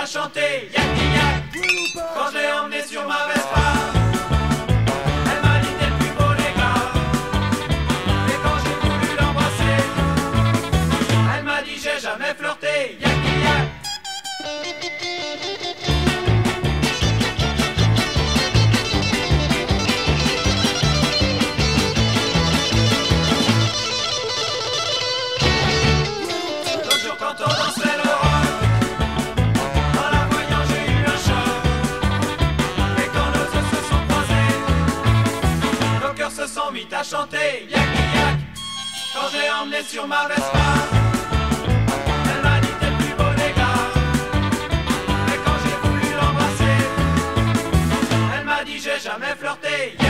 chanté yak yak quand je l'ai emmené sur ma Vespa. Elle m'a dit t'es le plus beau des gars. Et quand j'ai voulu l'embrasser, elle m'a dit j'ai jamais flirté yak yak. L'autre jour quand on dansait le rock, en la voyant j'ai eu un choc. Et quand nos yeux se sont croisés, nos cœurs se sont mis à chanter yak yak quand j'ai emmené sur ma Vespa. Elle m'a dit t'es le plus beau des gars. Et quand j'ai voulu l'embrasser, elle m'a dit j'ai jamais flirté yak